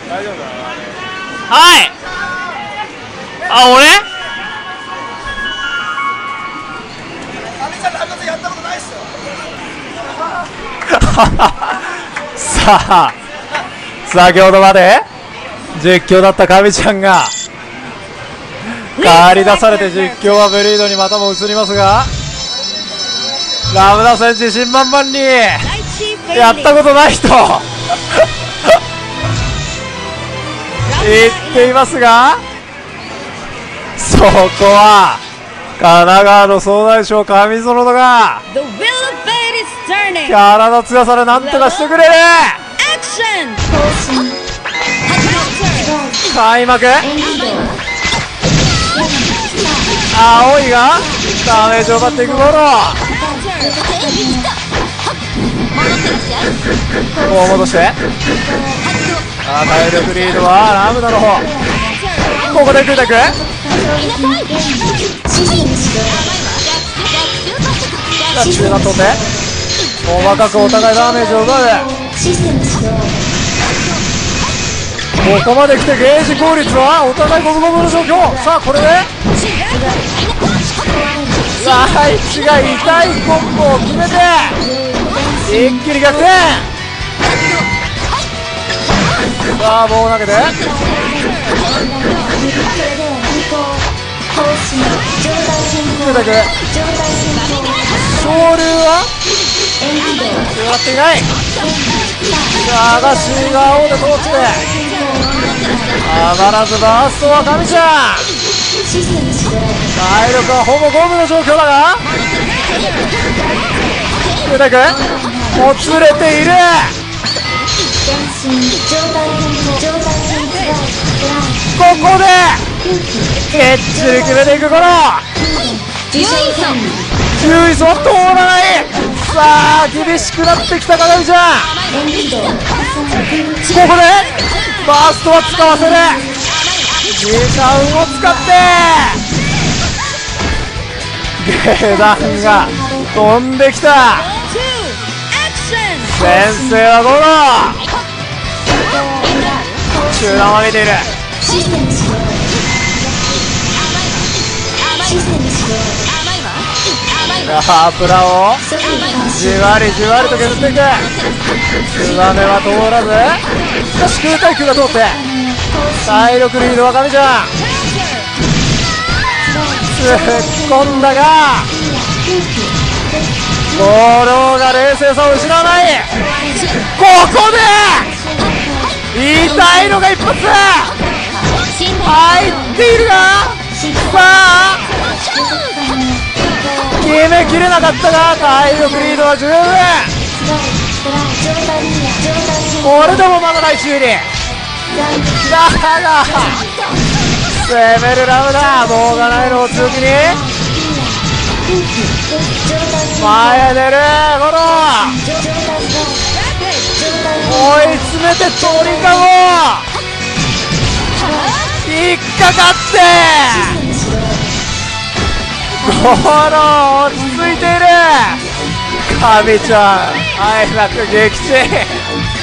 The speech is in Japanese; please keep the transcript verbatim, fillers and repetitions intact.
大丈夫だな。 はい。あ、俺阿部ちゃんランドやったことないっすよ。 さあ先ほどまで実況だった神ちゃんが帰り出されて、実況はブリードにまたも移りますが、ラムダ戦自信満々にやったことない人言っていますが、そこは神奈川の総大将神園田がキャラの強さでなんとかしてくれる。開幕、青いがダメージを奪っていくゴロ、こう戻して、あ体力リードはラムダの方。ここでクータク中段飛んで細かくお互いダメージを奪う。ここまで来てゲージ効率はお互い五分五分の状況。さあこれでライチが痛いコンボを決めて一気に逆転。さあ棒を投げてクータク昇竜は狙っていない。さあガッシーが青で通ってたまらずバーストは神ちゃん。体力はほぼゴムの状況だがクータクもつれている。ここできっちり決めていくこのユイソは通らない。さあ厳しくなってきたか神ちゃん。ここでバーストは使わせる。時間を使って下段が飛んできた。先制はゴロ。中段を上げている。ハープラをじわりじわりと削っていく。ツバメは通らず、しかし空対空が通って体力リードは神ちゃん。突っ込んだがゴローが冷静さを失わない。ここで痛いのが一発入っているが、さあ決めきれなかったが体力リードは十分。これでもまだない修理だが攻めるラムダ。もうがないのを強気に前へ出るゴロ。追い詰めてトリカゴ引っかかってゴロ落ち着いている。神ちゃんあえなく撃沈。